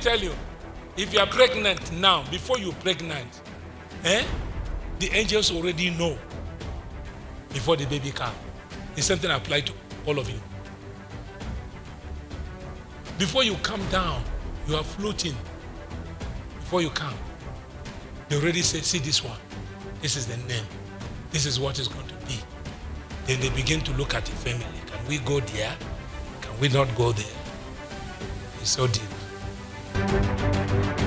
tell you, if you are pregnant now, before you're pregnant, the angels already know before the baby comes. It's something applied to all of you. Before you come down, you are floating. Before you come, they already say, see this one. This is the name. This is what it's going to be. Then they begin to look at the family. Can we go there? Can we not go there? It's so deep.